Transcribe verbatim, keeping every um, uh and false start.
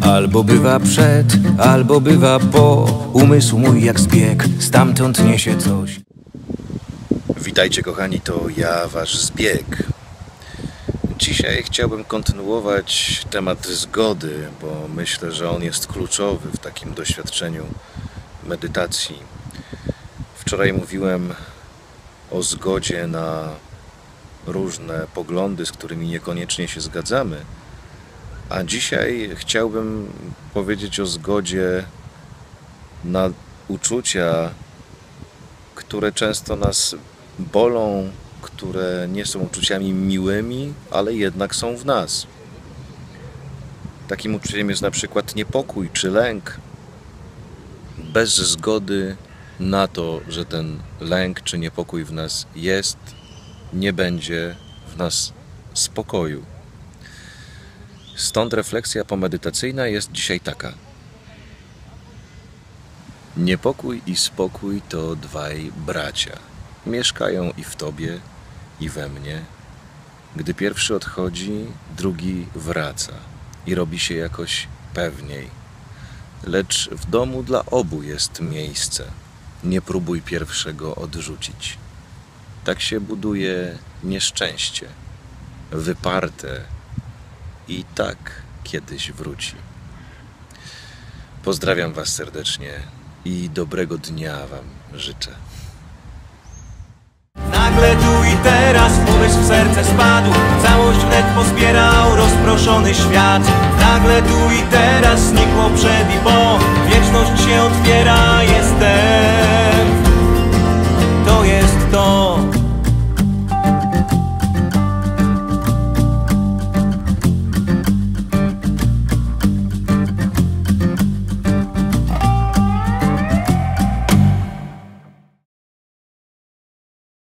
Albo bywa przed, albo bywa po. Umysł mój jak zbieg, stamtąd niesie coś. Witajcie kochani, to ja, wasz Zbieg. Dzisiaj chciałbym kontynuować temat zgody, bo myślę, że on jest kluczowy w takim doświadczeniu medytacji. Wczoraj mówiłem o zgodzie na różne poglądy, z którymi niekoniecznie się zgadzamy, a dzisiaj chciałbym powiedzieć o zgodzie na uczucia, które często nas bolą, które nie są uczuciami miłymi, ale jednak są w nas. Takim uczuciem jest na przykład niepokój czy lęk. Bez zgody na to, że ten lęk czy niepokój w nas jest, nie będzie w nas spokoju. Stąd refleksja pomedytacyjna jest dzisiaj taka. Niepokój i spokój to dwaj bracia. Mieszkają i w tobie, i we mnie. Gdy pierwszy odchodzi, drugi wraca i robi się jakoś pewniej. Lecz w domu dla obu jest miejsce. Nie próbuj pierwszego odrzucić. Tak się buduje nieszczęście, wyparte i tak kiedyś wróci. Pozdrawiam was serdecznie i dobrego dnia wam życzę. Nagle tu i teraz pomysł w serce spadł. Całość wnet pozbierał rozproszony świat. Nagle tu i teraz znikło przed i po. Wieczność się otwiera.